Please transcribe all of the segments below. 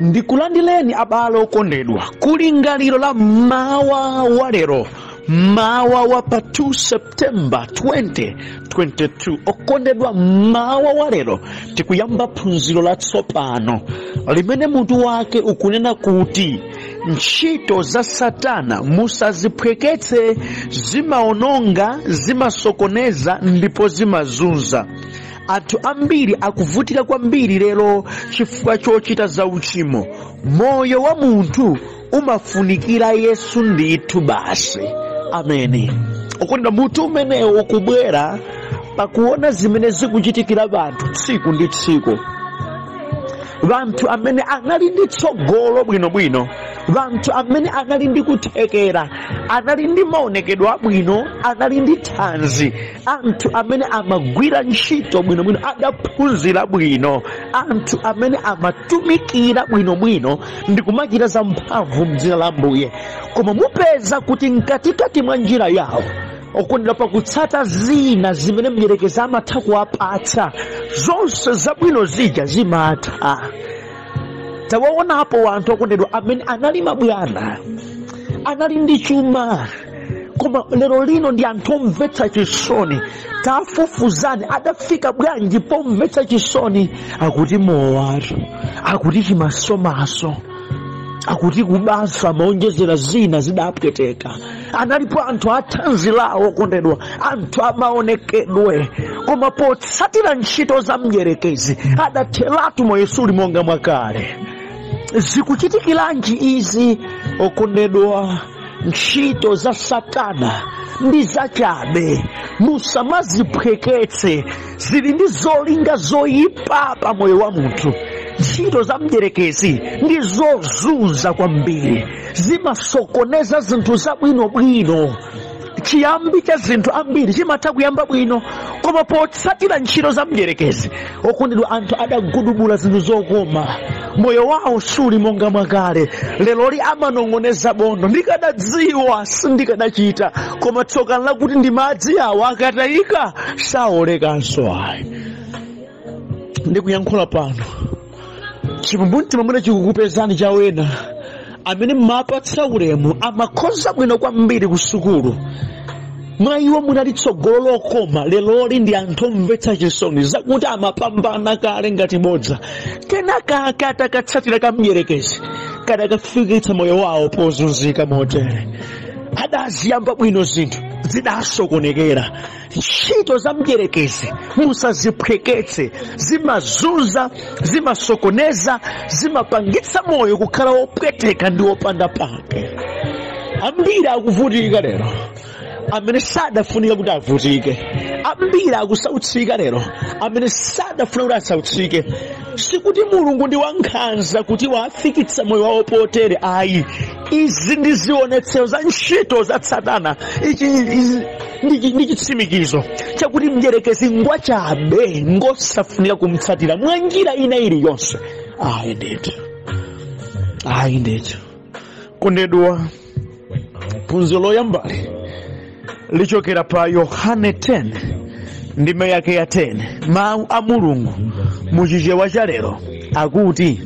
Ndikulandileni abale okondedwa kulingaliro la mawa walero, mawa wa pa 2 September 2022. Okondedwa, mawa walero tikuyamba phunziro la tsopano limene mutu wake ukunena kuti ntchito za Satana musaziphweketse, zimaononga, zimasokoneza ndipo zimazunza. Anthu ambiri akuvutika kwambiri lero chifukwa chochita za uchimo. Moyo wa munthu umafunikira Yesu ndithu basi. Ameni. Okondedwa, mutu umenewo ukubwera pakuona zimene zikuchitikira banthu tsiku ndi tsiku. Vanthu amene anali ndi tsogolo bwinobwino, vanthu amene anali ndi kuthekera, anali ndi maonekedwe abwino, anali ndi thanzi, anthu amene amagwira ntchito bwinobwino, adaphunzira bwino, anthu amene amatumikira bwinobwino ndi kumachita za mphamvu m'dzina la Ambuye. Koma mupeza kuti mkatikati mwa njira yawo, okondedwa, pakutsata zina zimene mdierekezi amatha kuwapatsa, zonse zabwino zija zimatha. Tawaonapo wanthu okondedwa amene anali mabwana, anali ndi chuma, koma lero lino ndi anthu omvetsa chisoni. Tafufuzani adafika bwanji pomvetsa chisoni? Akuti mowatu, akuti chimasomaso, akuti kubanso amaonjezera zina zidapweteka. Analipo anthu athanzi lawo okondedwa, anthu amaonekedwe, koma potsatira ntchito za mdierekezi adatheratu moyo suli monga mwakale. Zikuchitikiranji izi okondedwa? Ntchito za Satana ndi zachabe, musamaziphweketse, zili ndi zolinga zoyipa pa moyo wa munthu. Ntchito za mdierekezi ndi zozunza kwambiri, zimasokoneza zinthu zabwinobwino. Chiyambi cha zinthu ambiri chimatha kuyamba bwino, koma potsatira ntchito za mdierekezi okondedwa, anthu adagudubula zinthu zokoma, moyo wawo suli monga mwakale. Lero amanong'oneza bondo, ndikadadziwa sindikadachita, koma tsoka lakuti ndi madzi awo akatayika saolekanso. Ayi, ndikuyankhula pano chipumbumtima mwina chikukupezani chawena amene mmapatsa ulemu, amakhoza bwino kwambiri ku sukulu, mwa iwo munali tsogolo lokoma. Leloli ndi anthu omvetsa chisoni zakuti amapambana kale ngati bodza, kenaka akatakatsatira kamdierekezi kadakafikitsa moyo wawo pozunzika motere. Adaziyamba bwino zinthu zidasokonekera. Ntchito za mdierekezi musaziphweketse, zimazunza, zimasokoneza, zimapangitsa moyo kukhala wopweteka ndi wopanda pake. Ambiri akuvutika lero amene sadafunika kuti avutike, ambiri akusautsika lero amene sadafuna kuti asautsike. Sikuti Mulungu ndi wankhanza kuti wafikitsa moyo wawo potere, ayi. Izi ndi zionetsero za ntchito za Satana. Ichi ndi chitsimikizo chakuti mdierekezi ngwachabe, ngosafunika kumtsatira mwa njira ina iliyonse. Ayi ndithu, ayi ndithu. Kondedwa, phunziro loyambali lichokera pa Yohane 10 ndime yake ya 10. Mawu a Mulungu muchichewa cha lero akuti,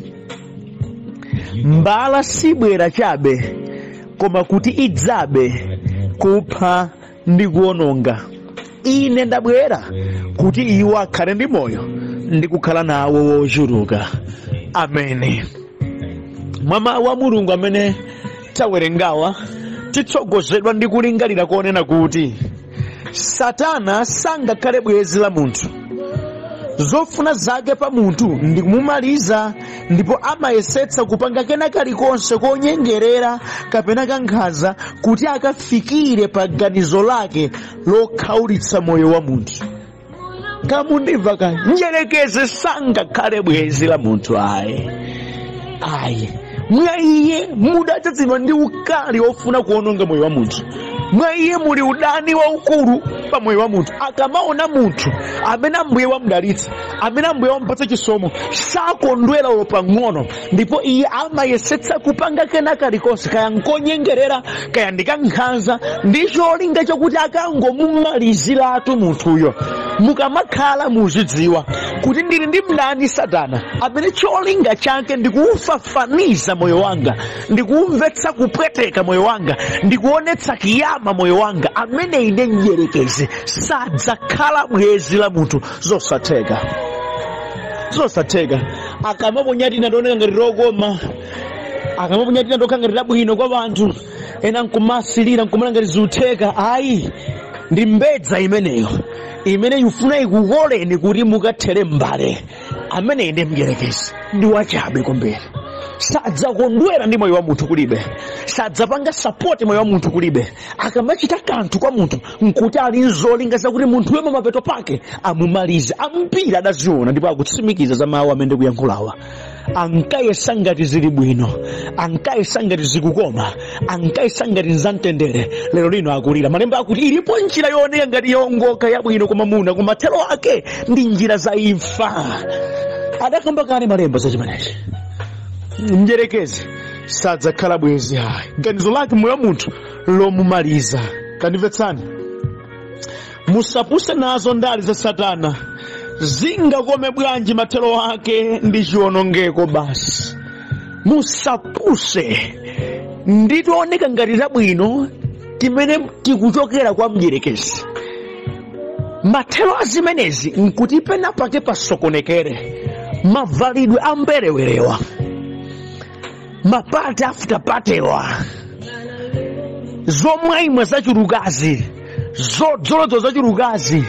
mbala sibwera chabe koma kuti idzabe kupha ndi kuononga. Ine ndabwera kuti iwo akhale ndi moyo ndi kukhala nawo wochuluka. Ameni. Mwa mawu a Mulungu amene tawerengawa titsogozedwa ndi kulingalira konena kuti Satana sangakhale bwenzi la munthu. Zofuna zake pa munthu ndi kumumaliza, ndipo amayesetsa kupanga kena kalikonse konyengerera kapena kankhanza kuti akafikire pa ganizo lake lokhaulitsa moyo wa munthu. Kamundimva ka mdierekezi sangakhale bwenzi la munthu. Ayi, ayi. Mwa iye mudatazidwa ndi ukali ofuna kuononga moyo wa munthu. Mwa iye muli udani waukulu pa moyo wa munthu. Akamaona munthu amene Ambuye wamudalitsa, amene Ambuye wamupatsa chisomo, sakondwera ulo pang'ono, ndipo iye amayesetsa kupanga kena kalikonse, kaya nkonyengerera, kaya ndikankhanza, ndi cholinga chokuti akangomumaliziratu munthuyo. Mukamakhala muzidziwa kuti ndili ndi mdani Satana amene cholinga chake ndikuufafaniza moyo wanga, ndikuumvetsa kupweteka moyo wanga, ndikuonetsa kiyama moyo wanga, amene ine mdierekezi sadzakhala bwenzi la munthu. Zosatheka akamaponyati ndioneka ngati lokoma, akamaponyati ndokha ngati labwino kwa anthu ena, nkumasilira nkumala ngati zutheka. Ayi, ndi mbedza imeneyo imene ifuna ikukoleni kuti mukathere mbale. Amene ine mdierekezi ndi wachabe kwambiri, sadzakondwera ndi moyo wa munthu kulibe, sadzapanga sapoti moyo wa munthu kulibe. Akamachita kanthu kwa munthu nkuti ali nzolinga zakuti munthu wema mapeto pake amumalize. Ambiri adaziona ndipo akutsimikiza za mawu amene ndikuyankhulawa. Ankayesa ngati zili bwino, ankayesa ngati zikukoma, ankayesa ngati nzamtendere, lero lino akulira. Malemba akuti ilipo njira yooneka ngati yongoka yabwino kwa mwamuna, koma mathero ake ndi njira za imfa. Adakamba kale malemba zachimenechi. Mdierekezi sadzakhala bwenzi. Hayi, ganizo lake moyo wa munthu lomumaliza. Kandimvetsani, musapuse nazo ndali za Satana, zingakome bwanji mathero ake ndi chiwonongeko basi. Musapuse nditooneka ngati labwino timene tikuchokera kwa mdierekezi. Mathero azimenezi nkuti pena pake pasokonekere, mavalidwe amberewerewa, mapate afutapatewa, zomwaimwe zachilukazi, zodzolodzo zachilukazi,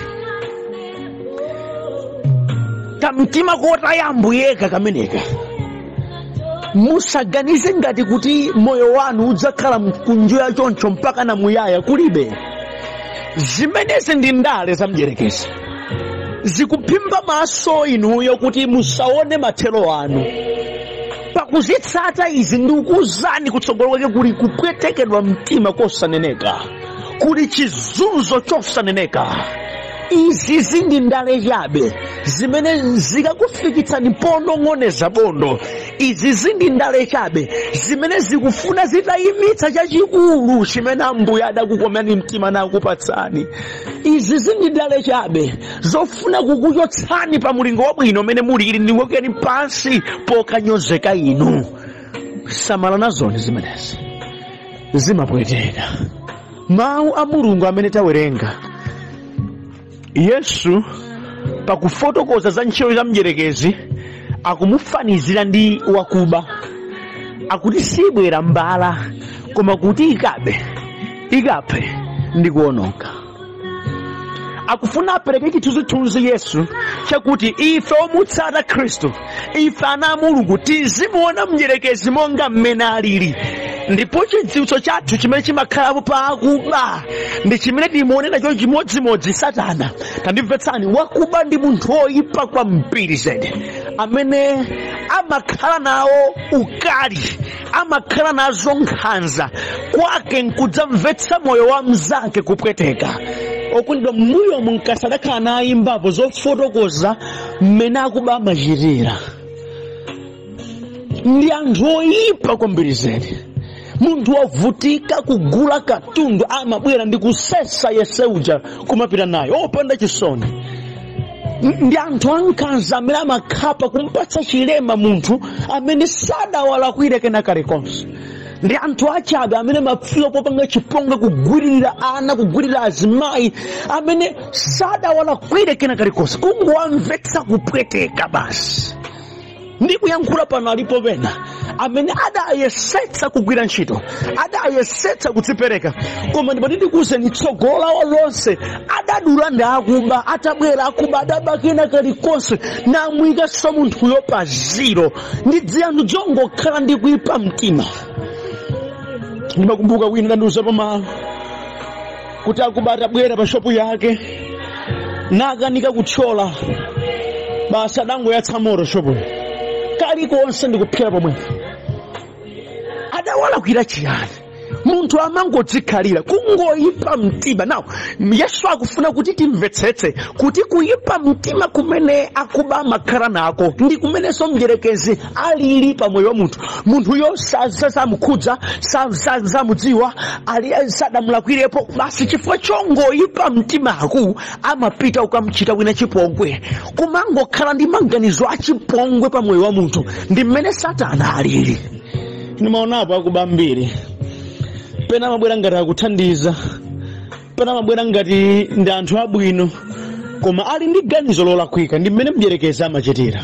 kamtima kotayambuyeka kameneka. Musaganize ngati kuti moyo wanu udzakhala mkunjoya choncho mpaka na muyaya, kulibe. Zimenezi ndi ndale za mdierekezi, zikuphimba maso inuyo kuti musaone mathero anu. Pakuzitsata izi ndikuwuzani kutsogolo kwake kuli kupwetekedwa mtima kosaneneka, kuli chizunzo chosaneneka. Izi zindi ndale chabe zimene zikakufikitsani ponong'oneza bondo. Izi zindi ndale chabe zimene zikufuna zitayimitsa chachikulu chimene Ambuye adakukomani mtima nakupatsani. Izi zindi ndale chabe zofuna kukuchotsani pa mulingo wabwino umene mulili ndingokeni pansi pokanyozeka inu. Samala nazoni zimenezi, zimapweteka. Mawu a Mulungu amene tawerenga, Yesu pakufotokoza za ntchito za mdierekezi akumufanizira ndi wakuba. Akuti sibwera mbala koma kuti ikaphe ndi kuononga. Akufuna apereke chithunzithunzi Yesu chakuti ife omutsata Khristu, ife ana a Mulungu, tizimuona mdierekezi monga mmene alili. Ndipo chidziwitso chathu chimene chimakhalapo pa akuba ndi chimene timuone nacho chimodzimodzi Satana. Tandimvetsani, wakuba ndi munthu woyipa kwambiri zedi, amene amakhala nawo ukali, amakhala nazo nkhanza, kwake nkudzamvetsa moyo wa mnzake kupweteka. Okundidwa, mbuyo munkasadakhala nayimbapo zofotokoza mmene akuba amachitira. Ndi anthu oyipa kwambiri zedi. Munthu wavutika kugula katundu amabwera ndi kusesa yese uja kumapita nayo opanda chisoni. Ndi anthu ankhanza amene amakhapa kumpatsa chilema munthu amene sadawalakwire kena kalikonse. Ndi anthu achabe amene mafika popanga chipongwe kugwiririra ana, kugwiririra azimayi amene sadawalakwire kena kalikonse, kungowamvetsa kupweteka basi. Ndi kuyankhula pano alipo pena amene adayesetsa kugwira ntchito, adayesetsa kudzipereka, koma ndipo ndikuwuzeni tsogola lonse adadula ndi akuba. Atabwera akuba adabakena kalikonse namuyikaso munthuyo pa ziro. Ndi dziyanthu zongokhala ndi kuyipa mtima. Ndimakumbuka wina ndandiuza pamalo kuti akuba atabwera pa shopu yake nakanika kuthyola, basi adangoyatsa moto shopu kalikonse ndikuphera pomwepo. Adawalakwira chiyani? munthu amangodzikhalira kungoyipa mtima. Nawo Yesu akufuna kuti timvetsetse kuti kuyipa mtima kumene akuba amakhala nako ndi kumenenso mdierekezi alili pa moyo wa munthuyo samukhudza samudziwa sadamulakwirepo basi chifukwa chongoyipa mtimaku amapita ukamchita wina chipongwe kumangokhala ndi maganizo achipongwe pa moyo wa munthu. Ndi mmene Satana alili. Ndimaonapo akuba mbiri pena mabwera ngati akuthandiza, pena mabwera ngati ndi anthu abwino, koma ali ndi ganizo lolakwika. Ndi mmene mdierekezi amachitira.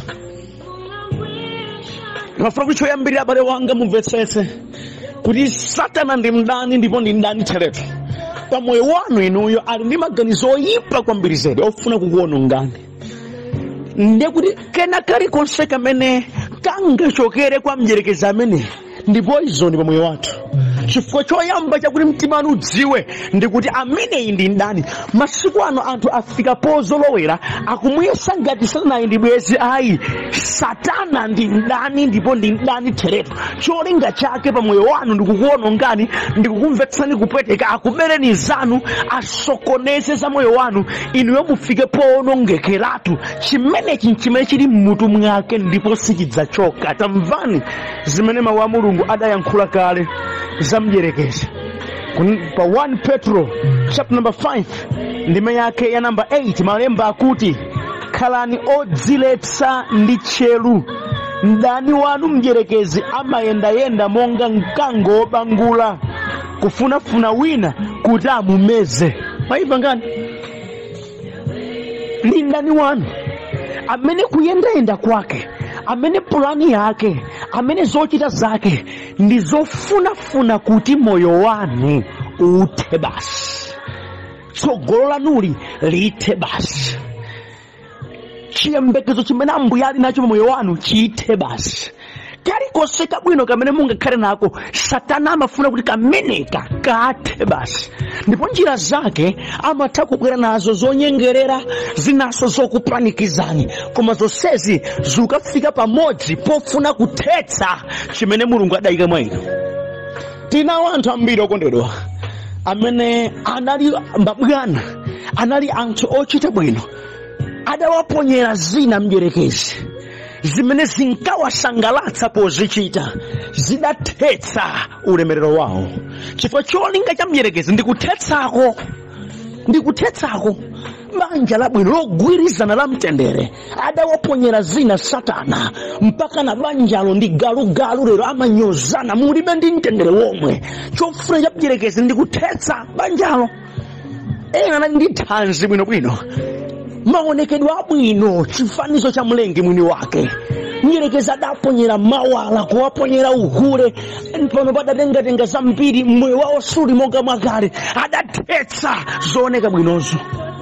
Mafuna kuti choyambirira abale wanga mumvetsetse kuti Satana ndi mdani ndipo ndi mdani teretu. Pa moyo wanu inuyo ali ndi maganizo oyipa kwambiri zedi ofuna kukuwonongani. Ndiye kuti kena kalikonse kamene kangachokere kwa mdierekezi amene ndi poison pa moyo wathu. Chifukwa choyamba chakuti mtima wanu udziwe ndi kuti ameneyi ndi ndani. Masiku ano anthu afika pozolowera akumuyesa ngati Satana ndi bwezi. Ayi, Satana ndi ndani ndipo ndi ndani teretu. Cholinga chake pa moyo wanu ndi kukuwonongani, ndi kukumvetsani kupweteka, akubereni zanu, asokoneze za moyo wanu, inuyo mufike powonongekeratu. Chimenechi chimene chili mmutu mwake ndipo sichidzachoka. Tamvani zimene mawu a Mulungu adayankhula kale za mdierekezi pa 1 Petro chapter number 5 ndime yake ya number 8 malemba akuti khalani odziletsa ndi tcheru. Mdani wanu mdierekezi amayendayenda monga mkango wobangula kufunafuna wina kuti amumeze. Mwayiva ngani? Ndi mdani wanu amene kuyendayenda kwake, amene plani yake, amene zochita zake ndi zofunafuna kuti moyo wanu uthe basi, tsogolo lanuli lithe basi, chiyembekezo chimene Ambuye ali nacho moyo wanu chithe basi. Kalikonse kabwino kamene mungakhale nako Satana amafuna kuti kameneka kathe basi. Ndipo njira zake amatha kubwera nazo zonyengerera, zinaso zokupanikizani, koma zonsezi zikafika pamodzi pofuna kuthetsa chimene Mulungu adayika mwa inu. Tinawo anthu ambiri okondedwa amene anali mbabwana, anali anthu ochita bwino, adawaponyera zina mdierekezi zimene zinkawasangalatsa pozichita, zidathetsa ulemerero wawo. Chifukwa cholinga cha mdierekezi ndikuthetsako banja labwino logwirizana la mtendere. Adawaponyera zina Satana mpaka na banjalo ndi galugalu lero amanyozana, mulibe ndi mtendere womwe. Chofuna cha mdierekezi ndikuthetsa banjalo. Ena anali ndi thanzi bwinobwino, maonekedwe abwino, chifanizo cha mlengi mwini wake. Mdierekezi adaponyera mawala, kuwaponyera uhule, pano padatengatenga zambiri, moyo wawo suli monga mwakale, adathetsa zooneka bwinozo.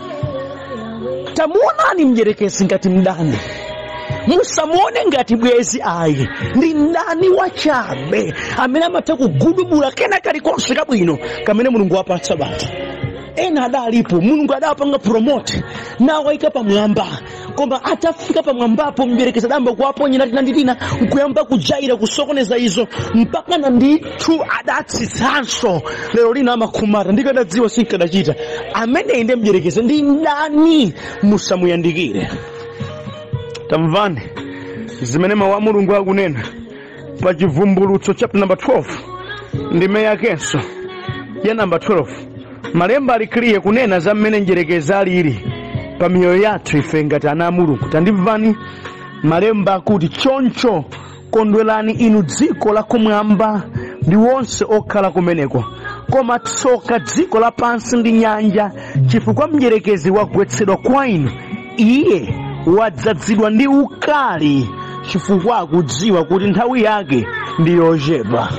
Tamuonani mdierekezi ngati mdani, musamuone ngati bwezi. Ayi, ndi ndani wachabe amene amatha kugudubula kena kalikonse kabwino kamene Mulungu wapatsa banthu. Ena adalipo Mulungu adapanga promote nawo ayika pamwamba, koma atafika pamwambapo mdierekezi adamba kuwaponyera tina ndi tina, nkuyamba kujaira kusokoneza izo mpaka na ndithu adatsitsanso. Lero lina amakhumata, ndikadadziwa sinkadachita. Amene inde mdierekezi ndi ndani, musamuyandikire. Tamvani zimene mawu a Mulungu akunena pa Chivumbulutso chapter number 12 ndime yakenso ya number 12. Malemba alikiriye kunena za mmene mdierekezi alili pa miyoyo yathu ife ngati ana a Mulungu. Tandimvani malemba akuti, choncho kondwerani inu dziko lakumwamba ndi wonse okhala kumeneko, koma tsoka dziko lapansi ndi nyanja, chifukwa mdierekezi wagwetsedwa kwa inu. Iye wadzazidwa ndi ukali chifukwa akudziwa kuti nthawi yake ndi yochepa.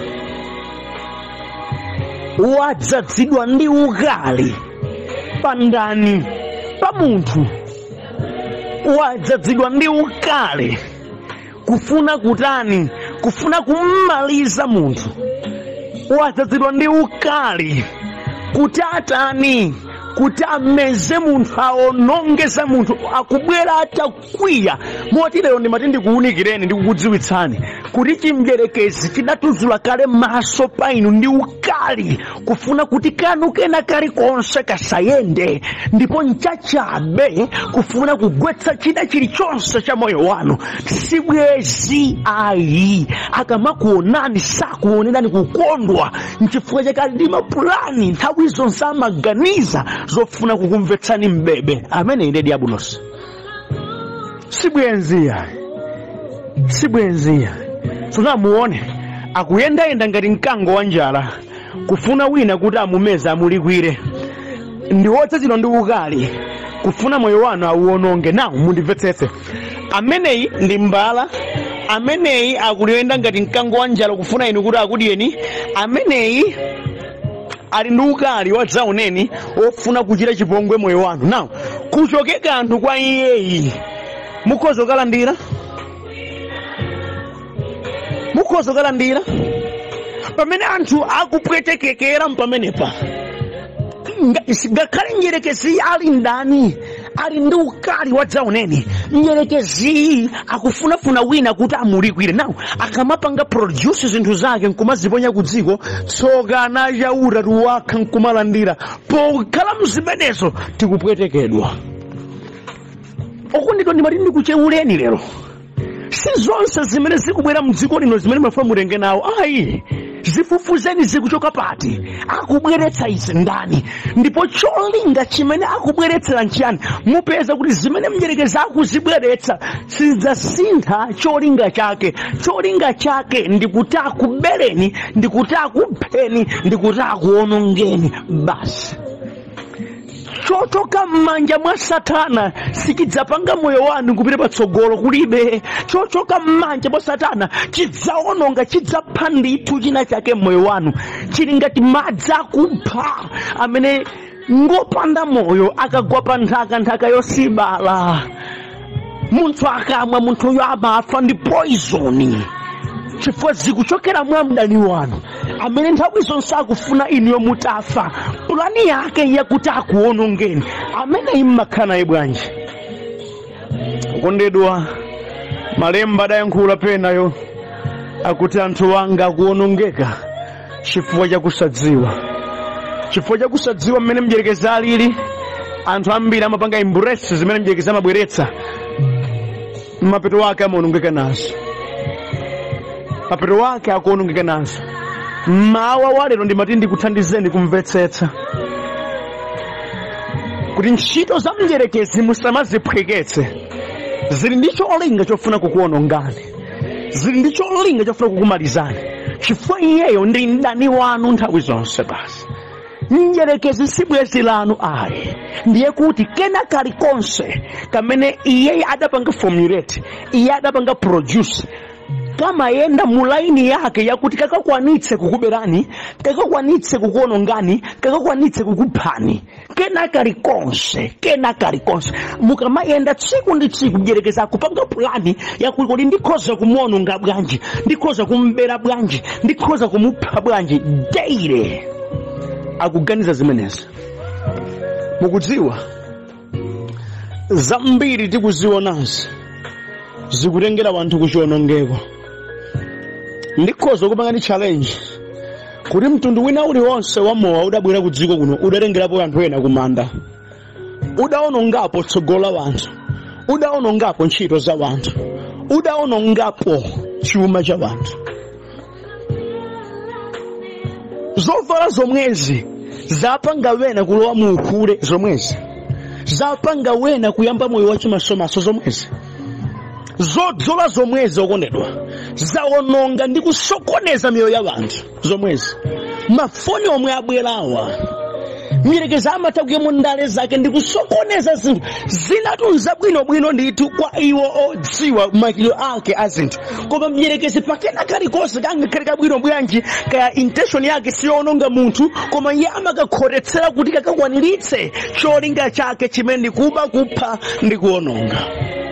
Wadzazidwa ndi ukali pa ndani? Pa munthu. Wadzazidwa ndi ukali kufuna kutani? Kufuna kummaliza munthu. Wadzazidwa ndi ukali kuti atani? kuti ameze munthu aonongeza munthu akubwera atakwiya moti lero ndimati ndikuunikireni ndikukudziwitsani kuti chimdyerekezi chidatuzula kale maso pa inu ndi ukali kufuna kuti kanu kena kalikonse kasayende ndipo nchachabe kufuna kugwetsa chida chilichonse cha moyo wanu. Sibwezi ayi akamakuonani sakuonerani kukondwa nchifukwa chakali ndi mapulani nthawi zonse amaganiza zofuna kukumvetsani mbebe. Amene ine diabolos sibwenziya sona muone akuyendayenda ngati mkango wa njala kufuna wina kuti amumeza amulikwire. Ndi wotsatidwa ndi ukali kufuna moyo wanu auononge. Nawo mundimvetsetse, ameneyi ndi mbala, ameneyi akuyenda ngati mkango wa njala kufuna inu kuti akudyeni, ameneyi ali ndi ukali wadzaoneni ofuna kuchita chipongwe moyo wanu. Nawo kuchoke kanthu kwa iyeyi mukhoza kukalandira, mukhoza kukalandira pamene anthu akupwetekekera mpamenepa. Ngakhale mdyerekezi ali ndani ali ndi ukali wadzaoneni, mdyerekezi akufunafuna wina kuti amulikwire. Nawo akamapanga produce zinthu zake nkumaziponya ku dziko, tsoka nachaura tuwakha nkumalandira. Pokhala mzimenezo tikupwetekedwa. Okundito ndimati ndikucheuleni lero, si zonse zimene zikubwera mdziko lino zimene mafuna mutenge nawo. Ayi, zifufuzeni zikuchoka pati, akubweretsa izi ndani, ndipo cholinga chimene akubweretsera nchiyani. Mupeza kuti zimene mdyerekezi akuzibweretsa sizidzasintha cholinga chake. Cholinga chake ndikuti akubereni, ndikuti akupheni, ndikuti akuonongeni basi. Chochoka m'manja mwa Satana sichidzapanga moyo wanu kupita patsogolo kulibe. Chochoka m'manja mwa Satana chidzaononga, chidzapha ndithu china chake moyo wanu. Chili ngati madzi akupha amene ngopanda moyo akagwa pa nthaka, nthaka yosibala. Munthu akamwa munthuyo amafa ndi poison chifukwa zikuchokera mwa mdani wanu amene nthawi zonse akufuna inuyo mutafa. Plani yake yakuti akuonongeni. Amene immakhala naye bwanji? Kondedwa, malemba adayankhula penayo akuti anthu anga akuonongeka chifukwa chakusadziwa. Chifukwa chakusadziwa mmene mdyerekezi alili, anthu ambiri amapanga embrace zimene mdyerekezi amabweretsa, mapeto wake amaonongeka nazo. Mapeto wake akuonongeka nazo. Mawa walero ndimati ndikuthandizeni kumvetsetsa kuti ntchito za mdyerekezi musamazipweketse. Zili ndi cholinga chofuna kukuonongani, zili ndi cholinga chofuna kukumalizani, chifukwa iyeyo ndi mdani wanu nthawi zonse basi. Mdyerekezi si bwenzi lanu ayi. Ndiye kuti kena kalikonse kamene iye adapanga formulate, iye adapanga produce, kama yenda mulaini yake yakuti kakakwanitse kukuberani, kakakwanitse kukuonongani, kakakwanitse kukuphani, kena kalikonse mukama yenda tsiku ndi tsiku mdyerekezi akupanga plani yakuti kodi ndikhoza kumuononga bwanji, ndikhoza kumbera bwanji, ndikhoza kumupha bwanji. Daily akuganiza zimenezi. Mukudziwa zambiri tikuzionazi zikutengera wanthu kuchionongeko. Ndikhoza kupanga ni challenge kuti mtundu wina uliwonse wa mowa udabwera ku dziko kuno udatengerapo anthu ena kumanda, udaonongapo tsogolo la wanthu, udaonongapo ntchito za wanthu, udaonongapo chuma cha wanthu. Zovala zomwezi zapanga wena kulowa mu ukule, zomwezi zapanga wena kuyamba moyo wachimasomaso, zomwezi zodzola zomwezi okondedwa zaononga ndi kusokoneza miyoyo ya wanthu, zomwezi mafoni omwe abwerawa mdyerekezi amatakuyemo ndale zake ndi kusokoneza zinthu zinatunza bwinobwino ndithu kwa iwo odziwa makilo ake a zinthu. Koma mdyerekezi pakena kalikonse kangakhale kabwino bwanji kaya intention yake siyoononga munthu, koma iye amakakhotetsera kuti kakakwaniritse cholinga chake chimene ndi kuba, kupha ndi kuononga.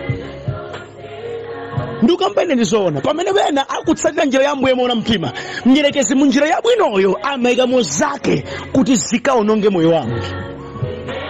Ndukambene ndizoona pamene wena akutsatira njira ya Ambuye moona mtima, mdyerekezi munjira yabwinoyo amayikamo zake kuti zikaononge moyo wangu.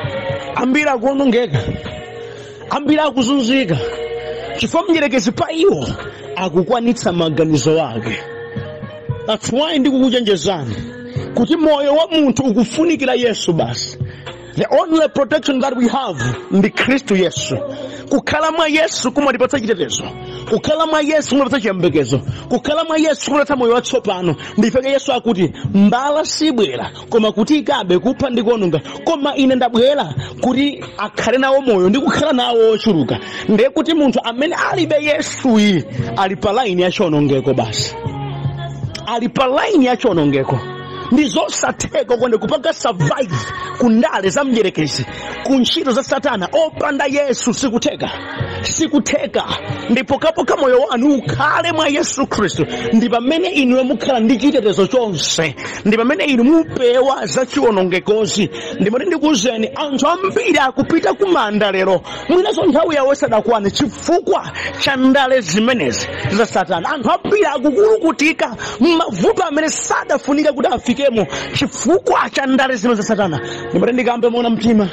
ambiri akuonongeka, ambiri akuzunzika chifukwa mdierekezi pa iwo akukwanitsa maganizo ake. That's why ndikukuchenjezani kuti moyo wa munthu ukufunikira Yesu basi. The only protection that we have ndi Kristu Yesu. Kukhala mwa Yesu kumatipatsa chitetezo, kukhala mwa Yesu kumatipatsa chiyembekezo, kukhala mwa Yesu kumatipatsa moyo watsopano. Ndifeke Yesu akuti mbala sibwera koma kuti ikabe kupha ndi kuononga, koma ine ndabwera kuti akhale nawo moyo ndi kukhala nawo ochuluka. Ndiye kuti munthu amene alibe Yesu iyi ali pa line ya chiwonongeko basi, ali pa line ya chiwonongeko. Ndizosatheka kwende kupanga survive kundale za mdierekezi, kunchito za Satana opanda Yesu sikuteka. Ndipo kapoka moyo wanu ukhale mwa Yesu Kristu, ndi pamene inu mukhala ndi chitetezo chonse, ndi pamene inu mupewa za chiwonongekozi. Ndipo ndikuwuzeni anthu ambiri akupita kumanda lero mwinazo nthawi yawo sadakwane chifukwa cha ndale zimenezi za Satana. Anthu ambiri akukulukutika m'mavuto amene sadafunika kuti afikemo chifukwa cha ndale zimenezi za Satana. Ndipo ndikambe muona mtima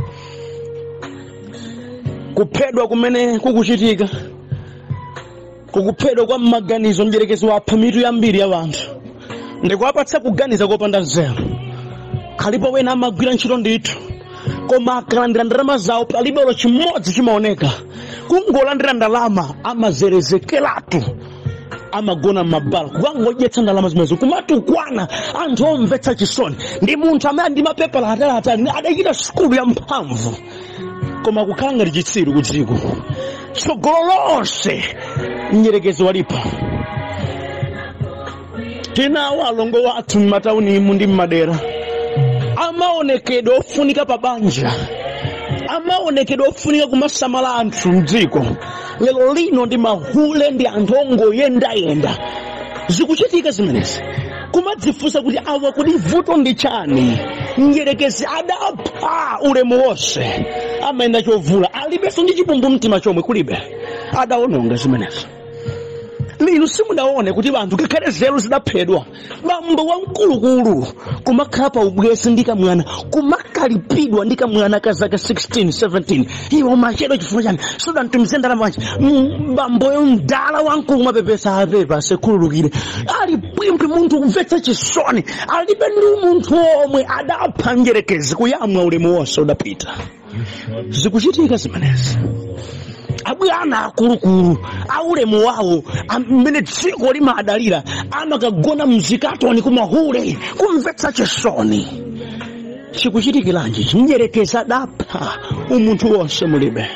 kuphedwa kumene kukuchitika, kukuphedwa kwa maganizo mdierekezi wapha mitu yambiri ya anthu, ndikuwapatsa kuganiza kopanda nzeru. Khalipo wena amagwira ntchito ndithu koma akalandira ndalama zawo palibe chimodzi chimaoneka. Kungolandira ndalama amazerezekeratu, amagona mabala kukangodyetsa ndalama zimenezo kumatukwana anthu omvetsa chisoni. Ndi munthu amene ndi mapepala atali adachita sukulu ya mphamvu koma kukhala ngati chitsiru ku dziko. Tsogolo lonse mdierekezi walipa. Tinawo alongo wathu m'mataunimu ndi m'madera amaonekedwe ofunika pa banja, amaonekedwe ofunika kumasamala anthu mdziko. Lero lino ndi mahule ndi anthu ongoyendayenda. Zikuchitika zimenezi kumadzifunsa kuti awa kuti vuto ndi chani. Mdierekezi adapha ulemu wonse, amayenda chovula, alibenso ndi chipumbu mtima chomwe, kulibe. Adaononga zimenezi. Lino simudaone kuti anthu ngakhale nzeru zidaphedwa. Bambo wamkulukulu kumakhala pa ubwezi ndi kamwana, kumakalipidwa ndi kamwana ka zaka 16, 17. Iwo machedwa chifukwa chani? Soda mtumizenda ndalama wanji. Bamboyo mdala wankulu mapepesa apepa sekululukire. Ali pwimpi munthu kumvetsa chisoni. Alibe ndi munthu omwe adapha mdierekezi kuyamwa ulemu wonse udapita. Zikuchitika zimenezi. Abwana akulukulu aulemu wawo amene dziko limadalira amakagona mzikatoni kumahule kumvetsa chisoni. Chikuchitikiranji? Mdierekezi adapha umunthu wonse mulibe,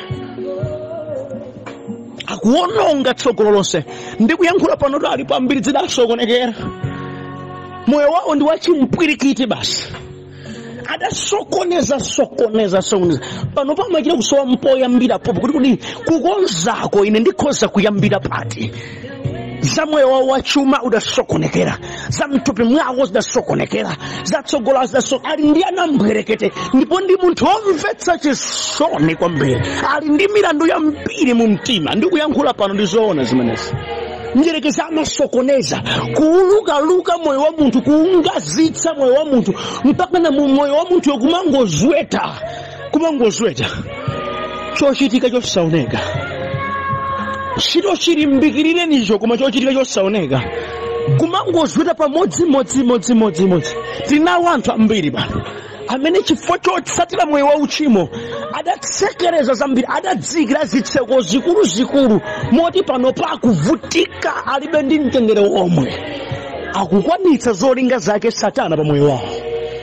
akuononga tsogolo lonse. Ndikuyankhula pano ali pambiri zidasokonekera. Moyo wawo ndi wachimpwirikiti basi. Adasokoneza pano pamakira kusowa mpoyambira popo kuti kukonzako ine ndikhoza kuyambira pati. Za moyo wawo wachuma udasokonekera, za mtupi mwawo zidasokonekera, za tsogolo zidasokonekera. Ali ndi anambwerekete, ndipo ndi munthu omvetsa chisoni kwambiri, ali ndi milandu yambiri mu mtima. Ndikuyankhula pano ndizoona zimenezi. Mdierekezi amasokoneza kuulukaluka moyo wa munthu, kuungazitsa moyo wa munthu mpaka na moyo wa munthu kumangozweta. Chochitika chosaoneka. Chito chilimbikirire nicho koma chochitika chosaoneka. Kumangozweta pamodzi. Tinawo anthu ambiri pano amene chifukwa chotsatira moyo wa uchimo adatsekereza zambiri, adadzikira zitseko zikulu moti pano pakuvutika, alibe ndi mtendere omwe, akukwanitsa zolinga zake Satana pa moyo wawo.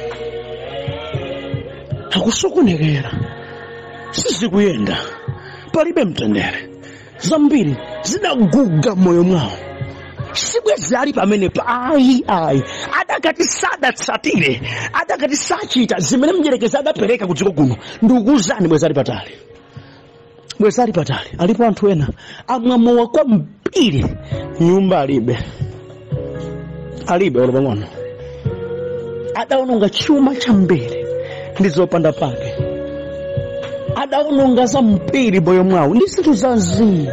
Akusokonekera, sizikuyenda, palibe mtendere, zambiri zidaguga moyo mwawo. Sibwezi ali pamene ayi adakati sadatsatire, adakati sachita zimene mdierekezi adapereka ku dziko kuno. Ndikuwuzani bwezi ali patali. Alipo anthu ena amwamowa kwambiri, nyumba alibe olopang'ono. Adaononga chuma chambiri ndi zopanda pake. Adaononga zambiri moyo mwawo ndi zinthu zanzii.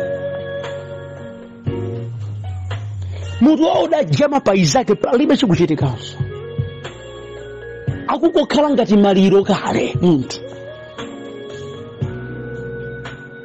Munthu wawo udajama pa izake palibe chikuchitikanso. Akukokhala ngati maliro kale munthu.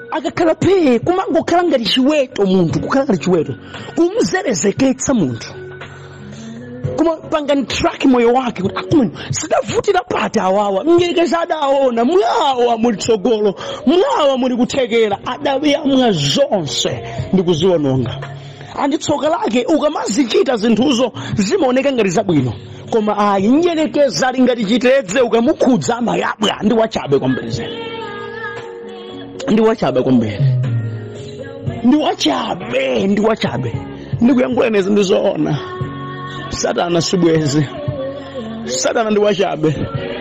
akakhala phe kumangokhala ngati chiweto munthu, kukhala ngati chiweto kumzerezeketsa munthu, kumapanga track moyo wake kuti akumene sidavutira pati awawa, mnyerekezi adaona mwawa muli tsogolo, mwawa muli kuthekera, adayamwa zonse ndi kuziwononga. Andi tsoka lake ukamazichita zinthuzo zimaoneka ngati zabwino, koma ayi mnyerekezi ali ngati chitedze, ukamukhudza amayabwa. Ndi wachabe kwambiri zene, ndi wachabe kwambiri, ndi wachabe ndikuyankhula nezi ndizoona. Satana sibwezi, Satana ndi wachabe,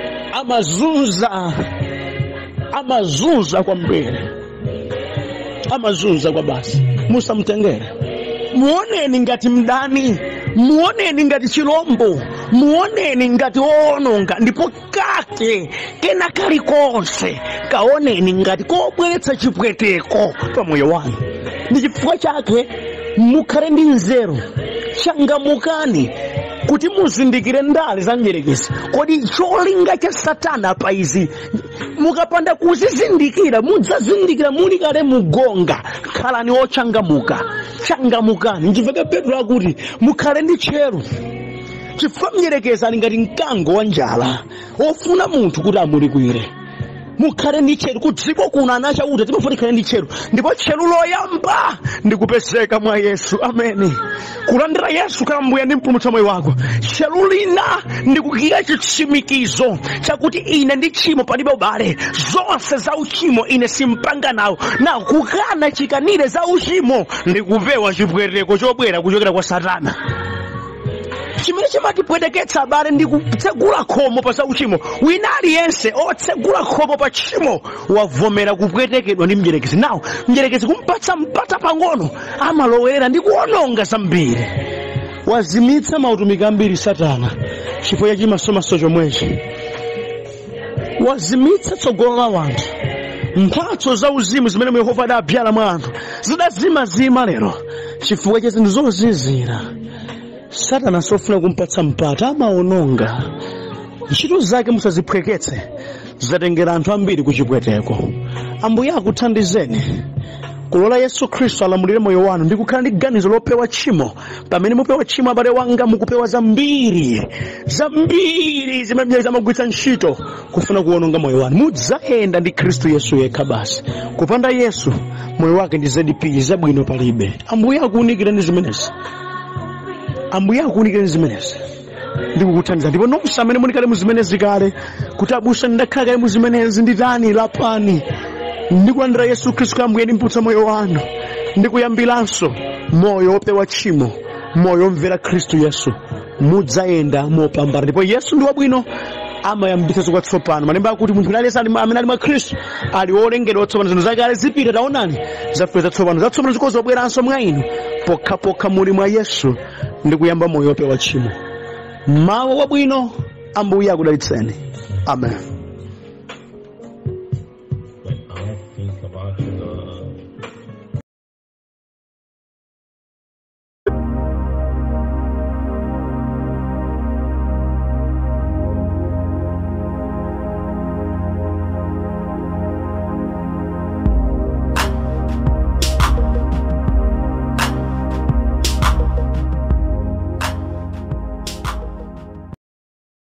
amazunza kwambiri, amazunza kwa basi. Musamtengere, muoneni ngati mdani, muoneni ngati chilombo, muoneni ngati woononga, ndipo kake kena kalikonse kaoneni ngati kobweretsa chipweteko pa moyo wanu. Ndi chifukwa chake mukhale ndi nzeru, changamukani kuti muzindikire ndale za mdierekezi. Kodi cholinga cha Satana pa izi mukapanda kuzizindikira, mudzazindikira muli kale mugonga. Khalani ochangamuka, changamukani. Nchifukwa Petro akuti mukhale ndi tcheru, chifukwa mdierekezi ali ngati mkango wa njala ofuna munthu kuti amulikwire. Mukhale ndi tcheru, kudziko kuno anachauta timafuna tikhale ndi tcheru, ndipo tcheru loyamba ndi kupezeka mwa Yesu. Ameni. Kulandira Yesu kama mbuye ndi mpulumutsi moyo wako. Tcheru lina ndi kukira chitsimikizo chakuti ine ndi tchimo palibe ubale, zonse za uchimo ine simpanga nawo, na kukana chikanire za uchimo ndi kupewa chipweteko chobwera kuchokera kwa Satana. Chimene chimatipweteketsa abale ndi kutsegula khomo pa uchimo. Wina aliyense otsegula khomo pa tchimo wavomera kupwetekedwa ndi mdierekezi. Nawo mdierekezi kumpatsa mpata pang'ono amalowera ndi kuononga zambiri. Wazimitsa mautumiki ambiri Satana chifukwa chimasomaso chomwechi. Wazimitsa tsogolo la wanthu. Mphatso za uzimu zimene Yehova adabyala mwa anthu zidazimazima lero chifukwa cha zinthu zozizira. Satana sofuna kumpatsa mpata amaononga. Ntchito zake musazipweketse, zatengera anthu ambiri kuchipweteko. Ambuye akuthandizeni kulola Yesu Khristu alamulire moyo wanu ndi kukhala ndi ganizo lopewa tchimo. Pamene mupewa tchimo abale wanga, mukupewa zambiri zimene zamagwiritsa ntchito kufuna kuononga moyo wanu. Mudzayenda ndi Khristu Yesu yekha basi. Kupanda Yesu moyo wake ndi ZDP zabwino palibe. Ambuye akuunikira ndi zimenezi, Ambuye akuunikira ndi zimenezi. Ndikukuthandiza ndipo nonse amene munikale muzimenezi kale kuti abusa ndakhala kale muzimenezi, nditani lapani ndikulandira Yesu Khristu kama mbuye ndi mpulumutsi moyo wanu, ndikuyambiranso moyo wopewa tchimo, moyo omvera Khristu Yesu. Mudzayenda mopambana ndipo Yesu ndi wabwino, amayambitsa kwatsopano. Malemba akuti munthu aliyense amene ali mwa Khristu ali olengedwa otsopano. Zinthu zakale zipita, taonani zafika zatsopano zikozobweranso mwa inu pokhapokha muli mwa Yesu ndi kuyamba moyo wopewa tchimo. Mawa wabwino, Ambuye akudalitseni. Amen.